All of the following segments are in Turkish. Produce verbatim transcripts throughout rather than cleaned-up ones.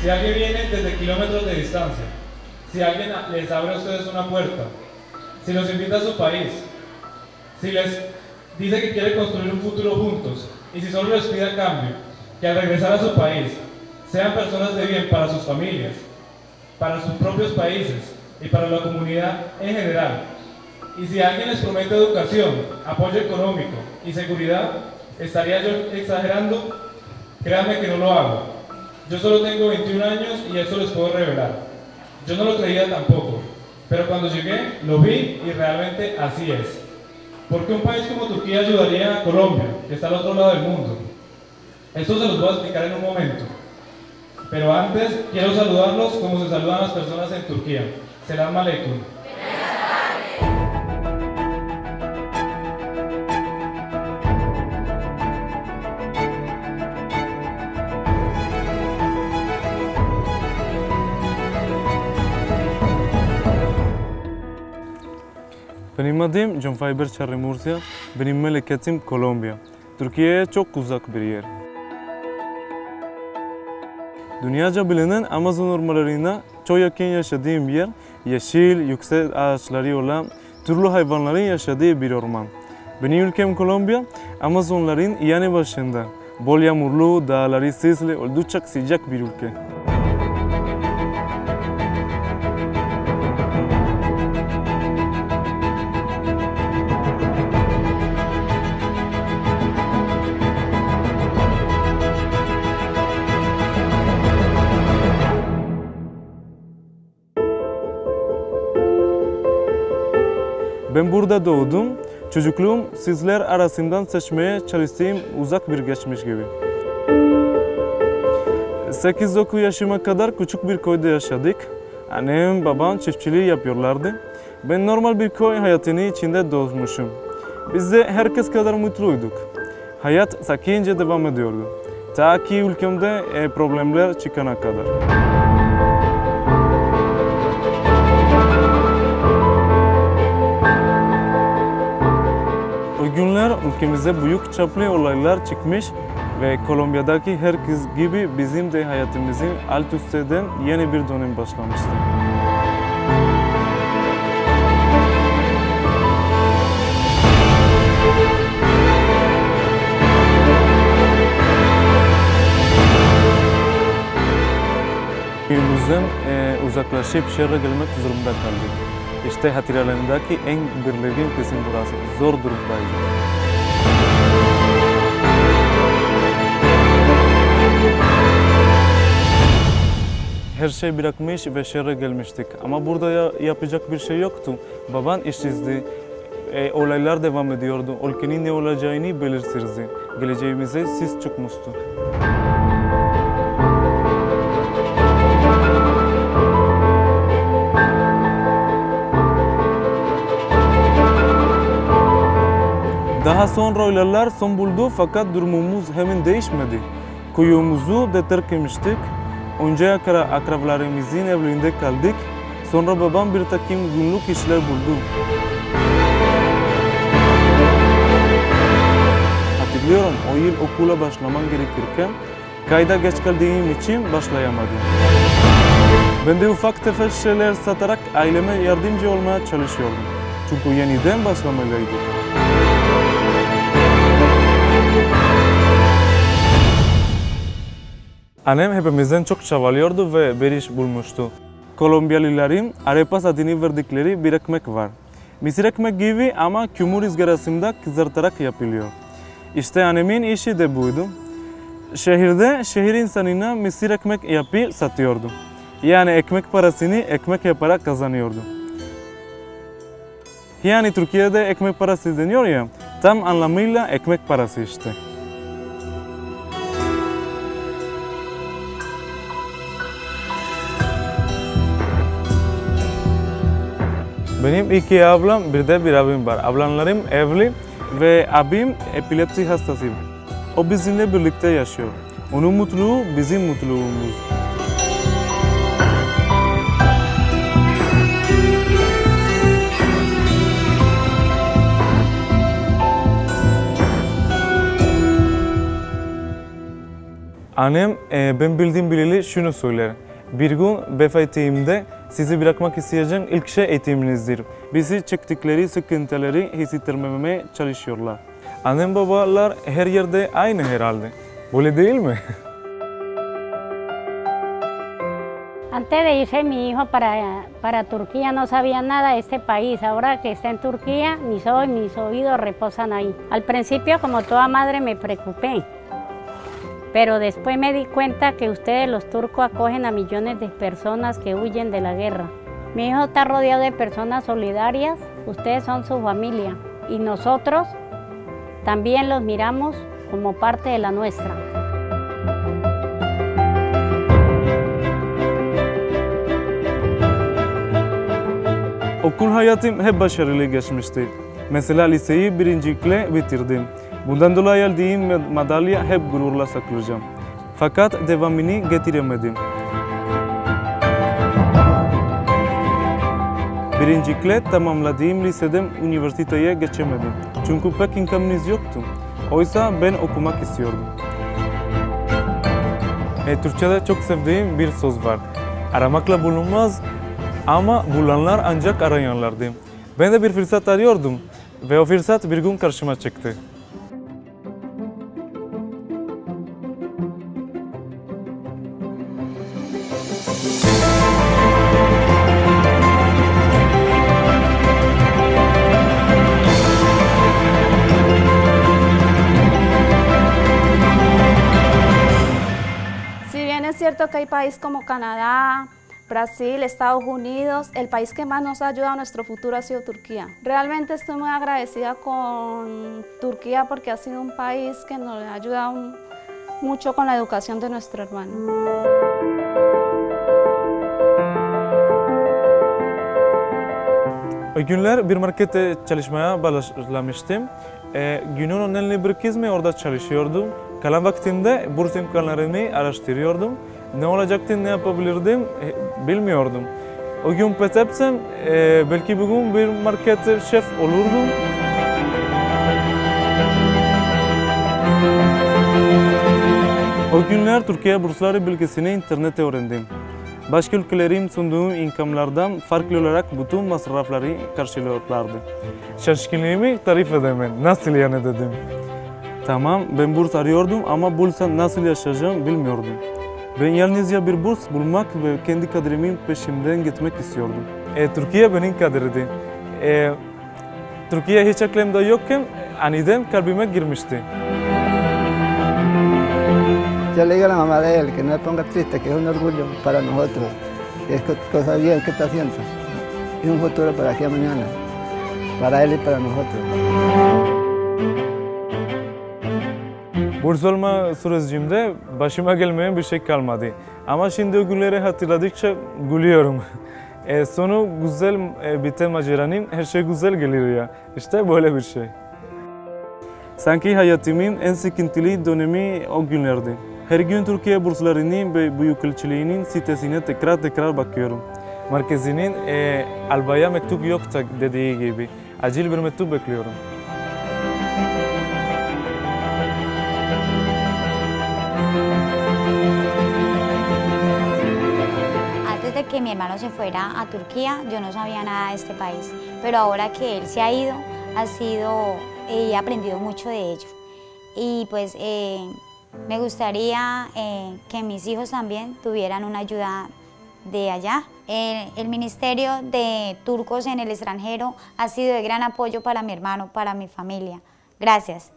Si alguien viene desde kilómetros de distancia, si alguien les abre a ustedes una puerta, si los invita a su país, si les dice que quiere construir un futuro juntos, y si solo les pide a cambio que al regresar a su país sean personas de bien para sus familias, para sus propios países y para la comunidad en general, y si alguien les promete educación, apoyo económico y seguridad, ¿estaría yo exagerando? Créanme que no lo hago. Yo solo tengo veintiún años y eso les puedo revelar. Yo no lo creía tampoco, pero cuando llegué lo vi y realmente así es. ¿Por qué un país como Turquía ayudaría a Colombia, que está al otro lado del mundo? Esto se los voy a explicar en un momento. Pero antes quiero saludarlos como se saludan las personas en Turquía. Selam Aleyküm. Benim adım John Fiber Charri Murcia, benim memleketim Kolombiya. Türkiye'ye çok uzak bir yer. Dünyaca bilinen Amazon ormanlarına çok yakın yaşadığım yer, yeşil, yüksek ağaçları olan türlü hayvanların yaşadığı bir orman. Benim ülkem Kolombiya, Amazonların yanı başında. Bol yağmurlu, dağları sisli, oldukça sıcak bir ülke. Ben burada doğdum. Çocukluğum sizler arasından seçmeye çalıştığım uzak bir geçmiş gibi. sekiz dokuz yaşıma kadar küçük bir köyde yaşadık. Annem, babam çiftçiliği yapıyorlardı. Ben normal bir köy hayatını içinde doğmuşum. Biz de herkes kadar mutluyduk. Hayat sakince devam ediyordu. Ta ki ülkemde problemler çıkana kadar. O günler ülkemizde büyük çaplı olaylar çıkmış ve Kolombiya'daki herkes gibi bizim de hayatımızın alt üst eden yeni bir dönem başlamıştı. Köyümüzden e, uzaklaşıp şehre gelmek zorunda kaldık. İşte hatıralarımdaki en belirgin kısım burası. Zor durumdaydı. Her şey bırakmış ve şehre gelmiştik. Ama burada ya, yapacak bir şey yoktu. Baban işsizdi. E, olaylar devam ediyordu. Ülkenin ne olacağını belirsizdi. Geleceğimize sis çıkmıştı. Daha sonra olaylar son buldu fakat durumumuz hemen değişmedi. Köyümüzü de terk etmiştik. Önce akrabalarımızın evlerinde kaldık. Sonra babam bir takım günlük işler buldu. Hatırlıyorum, o yıl okula başlamam gerekirken kayda geç kaldığım için başlayamadım. Ben de ufak tefek şeyler satarak aileme yardımcı olmaya çalışıyordum. Çünkü yeniden başlamalıydık. Annem hepimizden çok çabalıyordu ve bir iş bulmuştu. Kolombiyalıların arepas adını verdikleri bir ekmek var. Mısır ekmek gibi ama kömür ızgarasında kızartarak yapılıyor. İşte annemin işi de buydu. Şehirde şehir insanına mısır ekmek yapıp satıyordu. Yani ekmek parasını ekmek yaparak kazanıyordu. Yani Türkiye'de ekmek parası deniyor ya, tam anlamıyla ekmek parası işte. Benim iki ablam, bir de bir abim var. Ablamlarım evli ve abim epilepsi hastası. O bizimle birlikte yaşıyor. Onun mutluluğu bizim mutluluğumuz. Annem e, ben bildiğim bileli şunu söyler. Bir gün vefat ettiğimde sizi bırakmak isteyeceğim ilk şey eğitiminizdir. Bizi çektikleri sıkıntıları hissettirmemeye çalışıyorlar. Annem babalar her yerde aynı herhalde. Böyle değil mi? Antes de irse mi hijo para, para Turquía no sabía nada de este país. Ahora que está en Turquía, mis ojos y mis oídos reposan ahí. Al principio, como toda madre, me preocupé. Pero después me di cuenta que ustedes los turcos acogen a millones de personas que huyen de la guerra. Mi hijo está rodeado de personas solidarias, ustedes son su familia y nosotros también los miramos como parte de la nuestra. Okul hayatım hep başarılı geçmişti. Mesela liseyi birincilikle bitirdim. Bundan dolayı aldığım madalya hep gururla saklayacağım. Fakat devamını getiremedim. Birincilikle tamamladığım liseden üniversiteye geçemedim. Çünkü pek imkanımız yoktu. Oysa ben okumak istiyordum. E, Türkçe'de çok sevdiğim bir söz var. Aramakla bulunmaz ama bulanlar ancak arayanlardı. Ben de bir fırsat arıyordum ve o fırsat bir gün karşıma çıktı. Es cierto que hay países como Canadá, Brasil, Estados Unidos, el país que más nos ha ayudado a nuestro futuro ha sido Turquía. Realmente estoy muy agradecida con Turquía porque ha sido un país que nos ha ayudado mucho con la educación de nuestro hermano. O günler bir markette çalışmaya başlamıştım. E, günün önemli bir kısmı orada çalışıyordum. Kalan vaktimde burs imkanlarını araştırıyordum. Ne olacaktı, ne yapabilirdim e, bilmiyordum. O gün pes etsem e, belki bugün bir market şef olurdum. O günler Türkiye bursları bilgisini internette öğrendim. Başka ülkelerin sunduğu imkanlardan farklı olarak bütün masrafları karşılıyorlardı. Şaşkınlığımı tarif edemem. Nasıl yani dedim. Tamam, ben burs arıyordum ama bulsam nasıl yaşayacağım bilmiyordum. Ben yalnızca bir burs bulmak ve kendi kaderimin peşimden gitmek istiyordum. E, Türkiye benim kaderiydi. E, Türkiye hiç aklımda yokken aniden kalbime girmişti. Yo le digo a la mamá de él que no se ponga triste, que es un orgullo para nosotros, que es cosa bien que está haciendo. Es un futuro para aquí a mañana, para él y para nosotros. Burs alma sürecimde başıma gelmeyen bir şey kalmadı. Ama şimdi o günleri hatırladıkça gülüyorum. E, sonu güzel e, biten maceranın her şey güzel geliyor ya. İşte böyle bir şey. Sanki hayatımın en sıkıntılı dönemi o günlerdi. Her gün Türkiye burslarının ve büyükelçiliğinin sitesine tekrar tekrar bakıyorum. Merkezinin e, albaya mektup yok dediği gibi. Acil bir mektup bekliyorum. Antes de que mi hermano se fuera a Turquía, yo no sabía nada de este país. Pero ahora que él se ha ido, ha sido, he aprendido mucho de ello. Y pues eh, me gustaría eh, que mis hijos también tuvieran una ayuda de allá. Eh, el Ministerio de Turcos en el extranjero ha sido de gran apoyo para mi hermano, para mi familia. Gracias.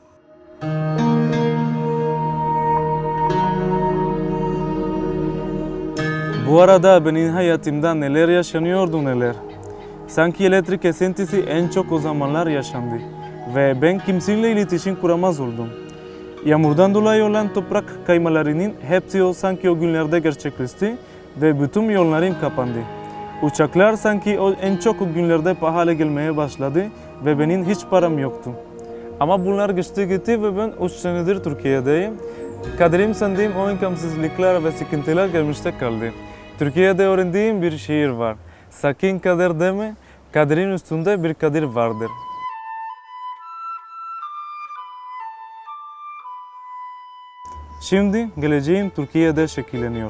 Bu arada benim hayatımda neler yaşanıyordu neler. Sanki elektrik kesintisi en çok o zamanlar yaşandı. Ve ben kimseyle iletişim kuramaz oldum. Yağmurdan dolayı olan toprak kaymalarının hepsi o sanki o günlerde gerçekleşti ve bütün yollarım kapandı. Uçaklar sanki o en çok o günlerde pahalı gelmeye başladı ve benim hiç param yoktu. Ama bunlar geçti gitti ve ben üç senedir Türkiye'deyim. Kaderim sandığım o imkansızlıklar ve sıkıntılar gelmişte kaldı. Türkiye'de öğrendiğim bir şiir var. Sakın kader deme, kaderin üstünde bir kadir vardır. Şimdi geleceğim Türkiye'de şekilleniyor.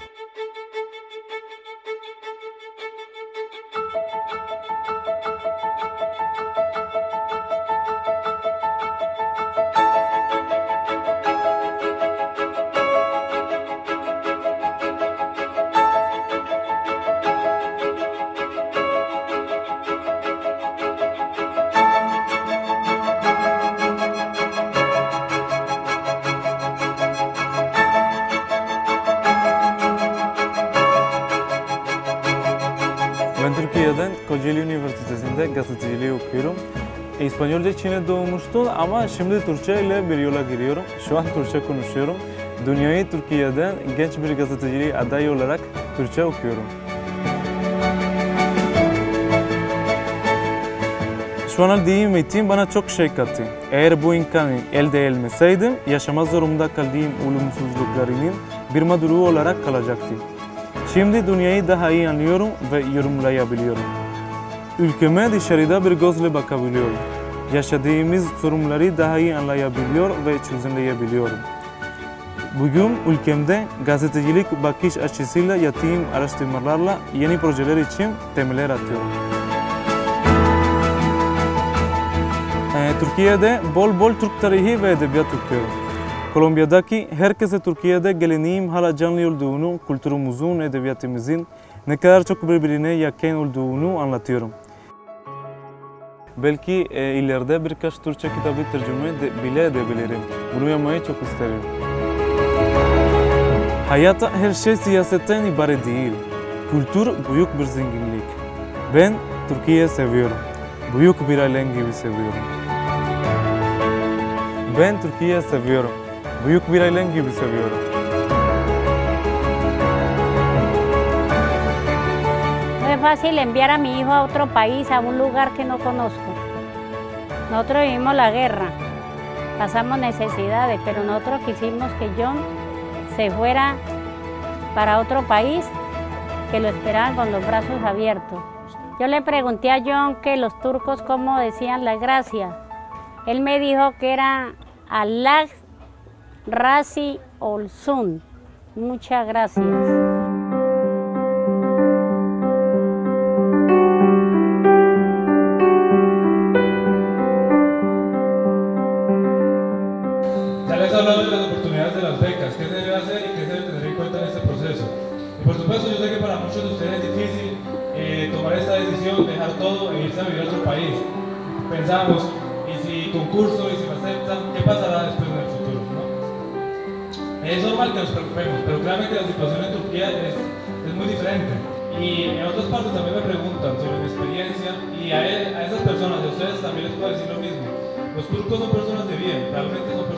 Ben Türkiye'den Kocaeli Üniversitesi'nde gazeteciliği okuyorum. İspanyolca Çin'e doğmuştum ama şimdi Türkçe ile bir yola giriyorum. Şu an Türkçe konuşuyorum. Dünyayı Türkiye'den genç bir gazeteciliği adayı olarak Türkçe okuyorum. Şu an aldığım eğitim bana çok şey kattı. Eğer bu imkanı elde etmeseydim, yaşamak zorunda kaldığım olumsuzluklarının bir mağduru olarak kalacaktı. Şimdi dünyayı daha iyi anlıyorum ve yorumlayabiliyorum. Ülkeme dışarıda bir gözle bakabiliyorum. Yaşadığımız sorunları daha iyi anlayabiliyor ve çözümleyebiliyorum. Bugün ülkemde gazetecilik bakış açısıyla yaptığım araştırmalarla yeni projeler için temeller atıyorum. Ee, Türkiye'de bol bol Türk tarihi ve edebiyat okuyorum. Kolombiya'daki herkese Türkiye'de geleneğim hala canlı olduğunu, kültürümüzün, edebiyatımızın ne kadar çok birbirine yakın olduğunu anlatıyorum. Belki e, ileride birkaç Türkçe kitabı tercüme de, bile edebilirim. Bunu yapmayı çok isterim. Hayatta her şey siyasetten ibaret değil. Kültür büyük bir zenginlik. Ben Türkiye'yi seviyorum. Büyük bir ailem gibi seviyorum. Ben Türkiye'yi seviyorum. Büyük bir ailem gibi seviyorum. No es fácil enviar a mi hijo a otro país, a un lugar que no conozco. Nosotros vivimos la guerra, pasamos necesidades, pero nosotros quisimos que John se fuera para otro país, que lo esperaban con los brazos abiertos. Yo le pregunté a John que los turcos cómo decían las gracias. Él me dijo que era Allah Razi Olsun. Muchas gracias. Ya les he hablado de las oportunidades de las becas, qué se debe hacer y qué se debe tener en cuenta en este proceso. Y por supuesto yo sé que para muchos de ustedes es difícil eh, tomar esta decisión, dejar todo e irse a vivir a otro país. Pensamos, y si concurso, y si me aceptan, ¿qué pasará después en el futuro? ¿No? Es normal que nos preocupemos, pero créanme que la situación en Turquía es, es muy diferente. Y en otras partes también me preguntan sobre mi experiencia, y a, él, a esas personas, a ustedes también les puedo decir lo mismo. Los turcos son personas de bien, realmente son